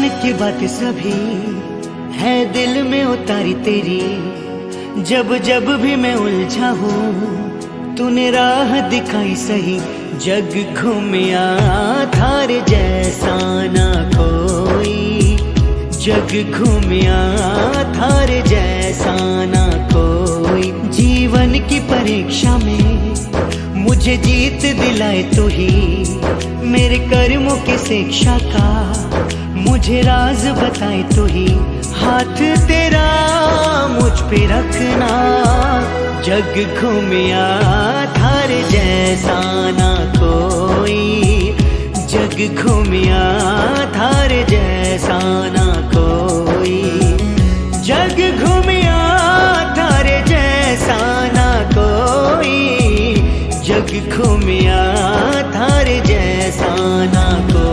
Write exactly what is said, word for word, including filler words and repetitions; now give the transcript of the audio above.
मन की बात सभी है दिल में उतारी तेरी। जब जब भी मैं उलझा हूँ तूने राह दिखाई सही। जग घूमिया थारे जैसा ना कोई, जग घूमिया थारे जैसा ना कोई। जीवन की परीक्षा में मुझे जीत दिलाए तू ही, मेरे कर्मों की शिक्षा का मुझे राज बताए तू ही। हाथ तेरा मुझ पे रखना, जग घूमिया थारे जैसा ना कोई, जग घूमिया थारे जैसा ना कोई, जग घूमिया थारे जैसा ना कोई, जग घूमिया थारे जैसा ना कोई।